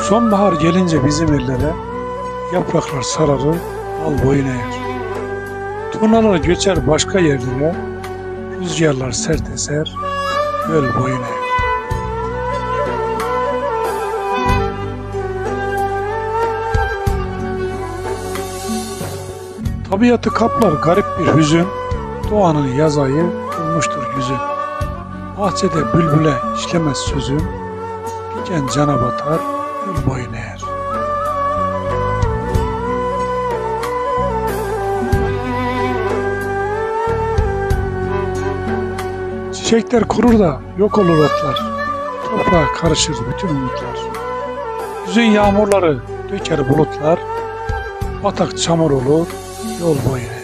Sonbahar gelince bizim ellere yapraklar sararır, dal boyun eğer. Turnalar göçer başka yerlere, rüzgarlar sert eser, göl boyun eğer. Tabiatı kaplar garip bir hüzün, doğanın yaz ayı bulmuştur yüzün. Bahçede bülbüle işlemez sözüm, diken cana batar, gül boyun eğer. Çiçekler kurur da yok olur otlar, toprağa karışır bütün umutlar. Hüzün yağmurları döker bulutlar, batak çamur olur, yol boyun eğer.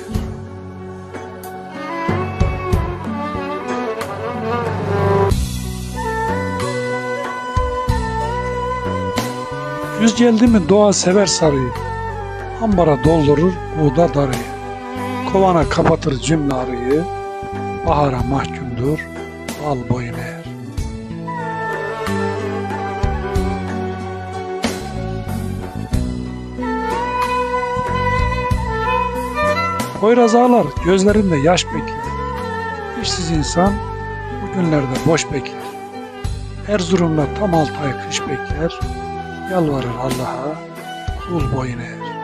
Güz geldi mi doğa sever sarıyı, ambara doldurur buğda darıyı. Kovana kapatır cümle arıyı, bahara mahkumdur bal boyun eğer. Poyraz ağlar, gözlerinde yaş bekler. İşsiz insan bu günlerde boş bekler. Erzurum'da tam 6 ay kış bekler. Yalvarır Allah'a, kul boyun eğer.